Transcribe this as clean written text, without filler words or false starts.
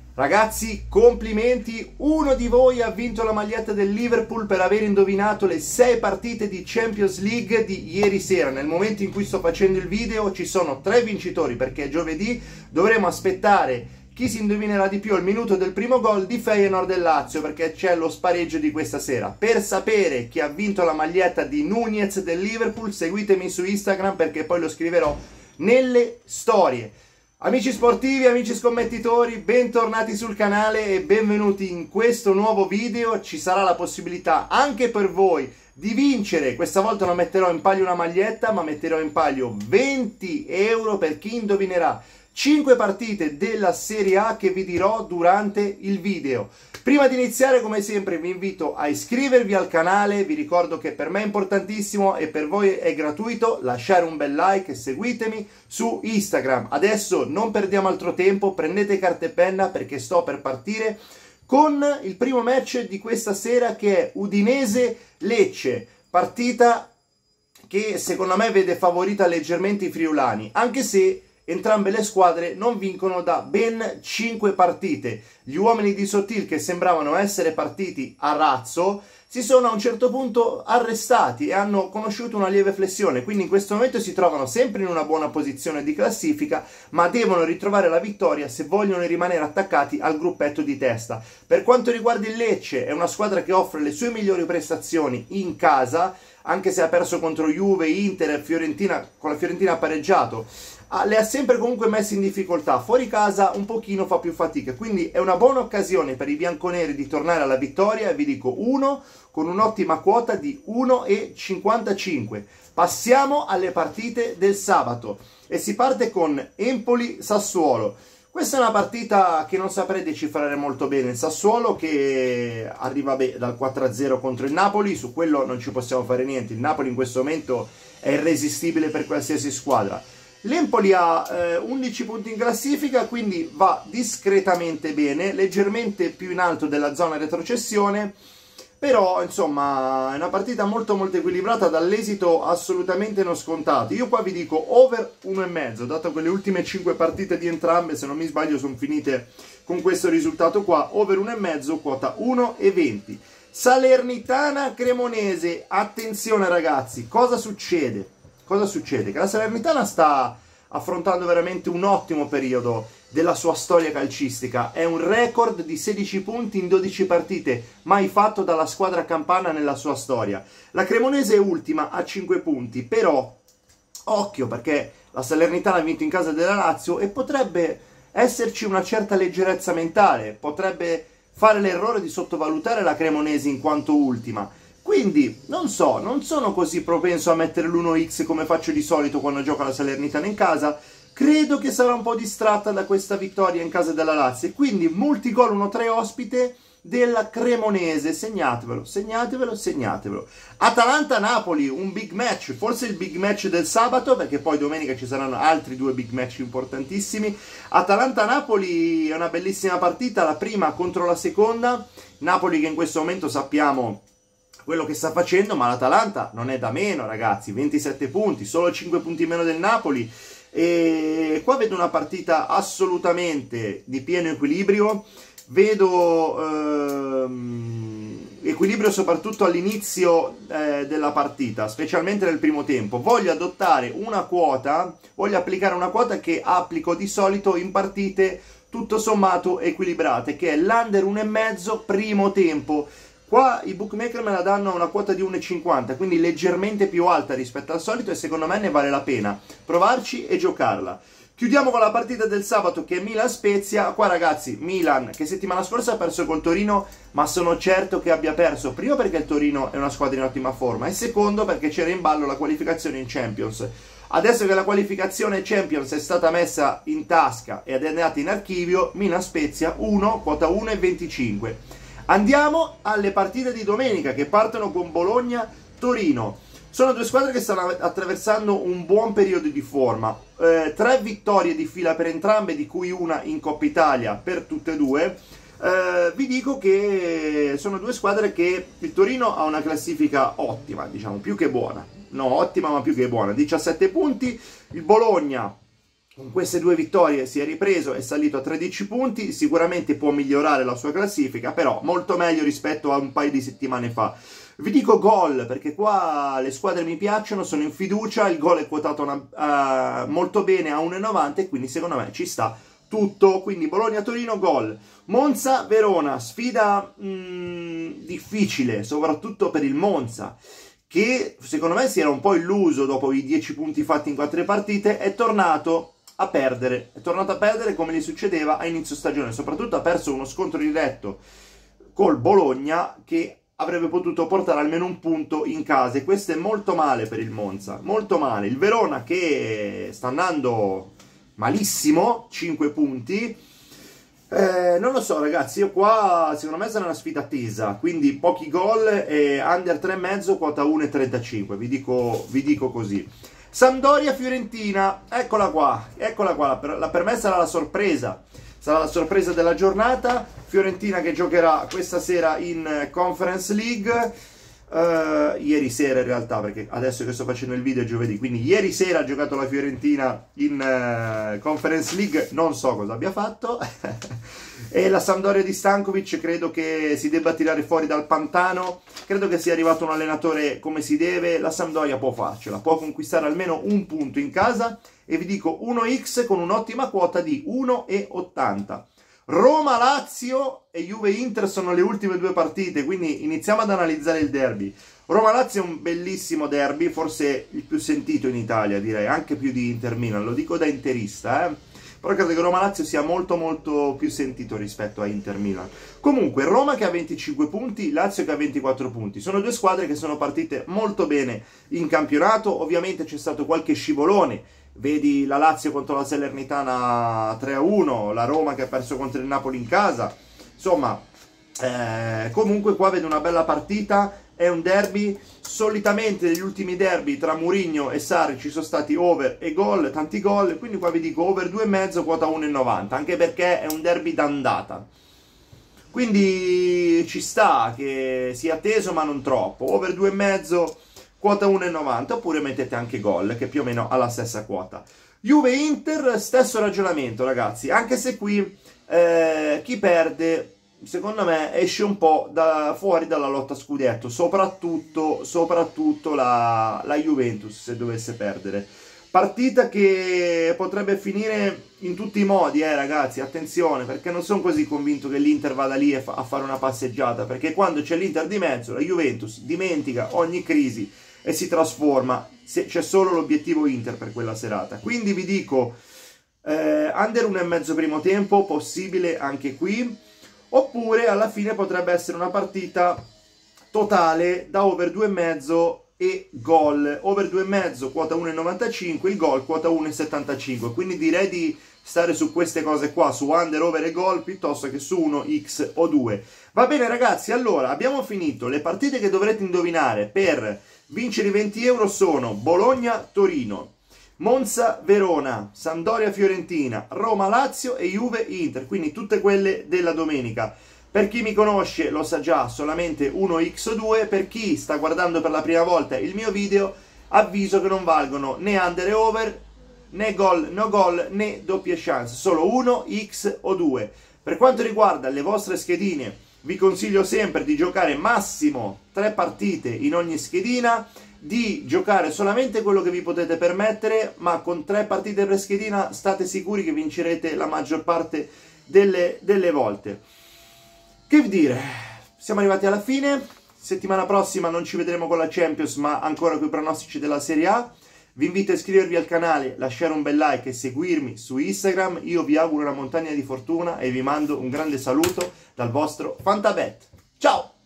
Ragazzi, complimenti, uno di voi ha vinto la maglietta del Liverpool per aver indovinato le 6 partite di Champions League di ieri sera. Nel momento in cui sto facendo il video ci sono 3 vincitori, perché giovedì dovremo aspettare chi si indovinerà di più al minuto del primo gol di Feyenoord e Lazio, perché c'è lo spareggio di questa sera. Per sapere chi ha vinto la maglietta di Nunez del Liverpool seguitemi su Instagram, perché poi lo scriverò nelle storie. Amici sportivi, amici scommettitori, bentornati sul canale e benvenuti in questo nuovo video. Ci sarà la possibilità anche per voi di vincere. Questa volta non metterò in palio una maglietta, ma metterò in palio 20 euro per chi indovinerà 5 partite della Serie A che vi dirò durante il video. Prima di iniziare, come sempre, vi invito a iscrivervi al canale. Vi ricordo che per me è importantissimo e per voi è gratuito lasciare un bel like e seguitemi su Instagram. Adesso non perdiamo altro tempo, prendete carta e penna perché sto per partire con il primo match di questa sera, che è Udinese-Lecce, partita che secondo me vede favorita leggermente i friulani, anche se entrambe le squadre non vincono da ben 5 partite. Gli uomini di Sottil, che sembravano essere partiti a razzo, si sono a un certo punto arrestati e hanno conosciuto una lieve flessione, quindi in questo momento si trovano sempre in una buona posizione di classifica, ma devono ritrovare la vittoria se vogliono rimanere attaccati al gruppetto di testa. Per quanto riguarda il Lecce, è una squadra che offre le sue migliori prestazioni in casa, anche se ha perso contro Juve, Inter e Fiorentina, con la Fiorentina ha pareggiato. Le ha sempre comunque messe in difficoltà, fuori casa un pochino fa più fatica, quindi è una buona occasione per i bianconeri di tornare alla vittoria, e vi dico 1 con un'ottima quota di 1,55. Passiamo alle partite del sabato e si parte con Empoli-Sassuolo. Questa è una partita che non saprei decifrare molto bene. Il Sassuolo che arriva dal 4-0 contro il Napoli, su quello non ci possiamo fare niente, il Napoli in questo momento è irresistibile per qualsiasi squadra. L'Empoli ha 11 punti in classifica, quindi va discretamente bene, leggermente più in alto della zona retrocessione, però insomma è una partita molto equilibrata, dall'esito assolutamente non scontato. Io qua vi dico over 1,5, dato che le ultime 5 partite di entrambe, se non mi sbaglio, sono finite con questo risultato qua, over 1,5, quota 1,20. Salernitana-Cremonese, attenzione ragazzi, cosa succede? Cosa succede? Che la Salernitana sta affrontando veramente un ottimo periodo della sua storia calcistica. È un record di 16 punti in 12 partite, mai fatto dalla squadra campana nella sua storia. La Cremonese è ultima a 5 punti, però occhio, perché la Salernitana ha vinto in casa della Lazio e potrebbe esserci una certa leggerezza mentale, potrebbe fare l'errore di sottovalutare la Cremonese in quanto ultima. Quindi, non so, non sono così propenso a mettere l'1x come faccio di solito quando gioco la Salernitana in casa. Credo che sarà un po' distratta da questa vittoria in casa della Lazio. E quindi multigol 1-3 ospite della Cremonese. Segnatevelo, segnatevelo, segnatevelo. Atalanta-Napoli, un big match, forse il big match del sabato, perché poi domenica ci saranno altri 2 big match importantissimi. Atalanta-Napoli è una bellissima partita, la prima contro la seconda. Napoli che in questo momento sappiamo quello che sta facendo, ma l'Atalanta non è da meno ragazzi, 27 punti, solo 5 punti meno del Napoli, e qua vedo una partita assolutamente di pieno equilibrio, vedo equilibrio soprattutto all'inizio della partita, specialmente nel primo tempo. Voglio adottare una quota, voglio applicare una quota che applico di solito in partite tutto sommato equilibrate, che è l'under 1,5 primo tempo. Qua i bookmaker me la danno a una quota di 1,50, quindi leggermente più alta rispetto al solito, e secondo me ne vale la pena provarci e giocarla. Chiudiamo con la partita del sabato, che è Milan-Spezia. Qua ragazzi, Milan che settimana scorsa ha perso col Torino, ma sono certo che abbia perso, primo perché il Torino è una squadra in ottima forma, e secondo perché c'era in ballo la qualificazione in Champions. Adesso che la qualificazione Champions è stata messa in tasca ed è andata in archivio, Milan-Spezia 1, quota 1,25. Andiamo alle partite di domenica, che partono con Bologna-Torino. Sono due squadre che stanno attraversando un buon periodo di forma. 3 vittorie di fila per entrambe, di cui una in Coppa Italia per tutte e due. Vi dico che sono due squadre che il Torino ha una classifica ottima, diciamo, più che buona. No, ottima ma più che buona. 17 punti. Il Bologna con queste 2 vittorie si è ripreso, è salito a 13 punti, sicuramente può migliorare la sua classifica, però molto meglio rispetto a un paio di settimane fa. Vi dico gol, perché qua le squadre mi piacciono, sono in fiducia, il gol è quotato molto bene a 1,90 e quindi secondo me ci sta tutto. Quindi Bologna-Torino, gol. Monza-Verona, sfida difficile, soprattutto per il Monza, che secondo me si era un po' illuso dopo i 10 punti fatti in 4 partite, è tornato a perdere come gli succedeva a inizio stagione, soprattutto ha perso uno scontro diretto col Bologna che avrebbe potuto portare almeno un punto in casa, e questo è molto male per il Monza, molto male. Il Verona che sta andando malissimo, 5 punti, non lo so ragazzi, io qua secondo me sarà una sfida tesa, quindi pochi gol e under 3,5, quota 1,35, vi dico così. Sampdoria-Fiorentina, eccola qua, per me sarà la sorpresa della giornata. Fiorentina che giocherà questa sera in Conference League, ieri sera in realtà, perché adesso che sto facendo il video è giovedì, quindi ieri sera ha giocato la Fiorentina in Conference League, non so cosa abbia fatto. E la Sampdoria di Stankovic credo che si debba tirare fuori dal pantano, credo che sia arrivato un allenatore come si deve, la Sampdoria può farcela, può conquistare almeno un punto in casa, e vi dico 1x con un'ottima quota di 1,80. Roma-Lazio e Juve-Inter sono le ultime 2 partite, quindi iniziamo ad analizzare il derby. Roma-Lazio è un bellissimo derby, forse il più sentito in Italia, direi, anche più di Inter-Milan, lo dico da interista, però credo che Roma-Lazio sia molto molto più sentito rispetto a Inter-Milan. Comunque, Roma che ha 25 punti, Lazio che ha 24 punti, sono 2 squadre che sono partite molto bene in campionato, ovviamente c'è stato qualche scivolone, vedi la Lazio contro la Salernitana 3-1, la Roma che ha perso contro il Napoli in casa, insomma, comunque qua vedo una bella partita, è un derby. Solitamente negli ultimi derby tra Mourinho e Sarri ci sono stati over e gol, tanti gol, quindi qua vi dico over 2,5, quota 1,90, anche perché è un derby d'andata, quindi ci sta che sia teso ma non troppo. Over 2,5, quota 1,90, oppure mettete anche gol, che più o meno ha la stessa quota. Juve-Inter, stesso ragionamento ragazzi, anche se qui chi perde secondo me esce un po' fuori dalla lotta scudetto, soprattutto la Juventus, se dovesse perdere. Partita che potrebbe finire in tutti i modi, ragazzi, attenzione, perché non sono così convinto che l'Inter vada lì a fare una passeggiata, perché quando c'è l'Inter di mezzo, la Juventus dimentica ogni crisi e si trasforma, c'è solo l'obiettivo Inter per quella serata. Quindi vi dico under 1,5 primo tempo, possibile anche qui, oppure alla fine potrebbe essere una partita totale da over 2,5 e gol. Over 2,5 quota 1,95, il gol quota 1,75, quindi direi di stare su queste cose qua, su under, over e gol, piuttosto che su 1x o 2. Va bene ragazzi, allora abbiamo finito. Le partite che dovrete indovinare per vincere i 20 euro sono Bologna-Torino, Monza-Verona, Sampdoria-Fiorentina, Roma-Lazio e Juve-Inter, quindi tutte quelle della domenica. Per chi mi conosce lo sa già, solamente 1x2, per chi sta guardando per la prima volta il mio video, avviso che non valgono né under e over, né gol, no gol, né doppie chance, solo 1x o 2. Per quanto riguarda le vostre schedine, vi consiglio sempre di giocare massimo 3 partite in ogni schedina, di giocare solamente quello che vi potete permettere, ma con 3 partite per schedina state sicuri che vincerete la maggior parte delle volte. Che dire, siamo arrivati alla fine. Settimana prossima non ci vedremo con la Champions, ma ancora con i pronostici della Serie A. Vi invito a iscrivervi al canale, lasciare un bel like e seguirmi su Instagram. Io vi auguro una montagna di fortuna e vi mando un grande saluto dal vostro Fantabet. Ciao!